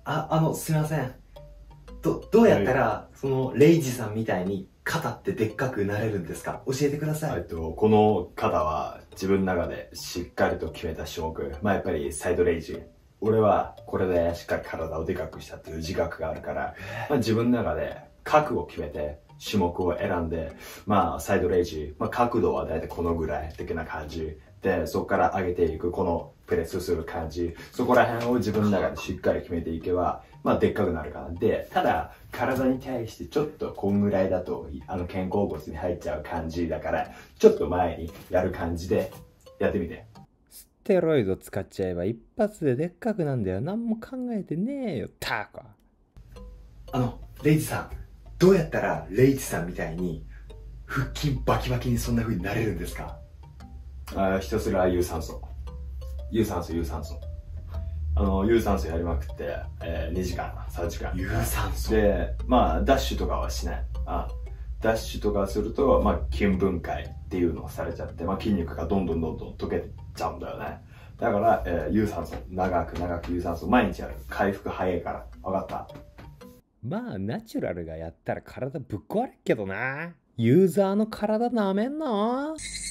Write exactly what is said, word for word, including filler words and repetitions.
あ、あの、すいません。ど、どうやったら、その、レイジさんみたいに肩ってでっかくなれるんですか？教えてください。 えっと、この肩は自分の中でしっかりと決めた種目。まあやっぱりサイドレイジ。俺はこれでしっかり体をでかくしたっていう自覚があるから、まあ、自分の中で覚悟を決めて種目を選んで、まあサイドレイジ、まあ角度はだいたいこのぐらい的な感じ。で、そこから上げていくこのプレスする感じ。そこら辺を自分の中でしっかり決めていけば、まあでっかくなるかな。で、ただ体に対してちょっとこんぐらいだと、あの肩甲骨に入っちゃう感じだから、ちょっと前にやる感じでやってみて。 ステロイド使っちゃえば一発ででっかくなんだよ。何も考えてねえよ、タコ。 あの、レイジさん、どうやったらレイジさんみたいに腹筋バキバキにそんな風になれるんですか？ あひたすら有酸素。有酸素、有酸素。あの、有酸素やりまくって、えー、にじかん、さんじかん。 有酸素で、まあ、ダッシュとかはしない。あダッシュとかすると、まあ、筋分解っていうのをされちゃって、まあ、筋肉がどんどんどんどん溶けちゃうんだよね。だから、えー、有酸素。長く長く有酸素。毎日やる。回復早いから。わかった？ まあ、ナチュラルがやったら体ぶっ壊れっけどな。ユーザーの体なめんな。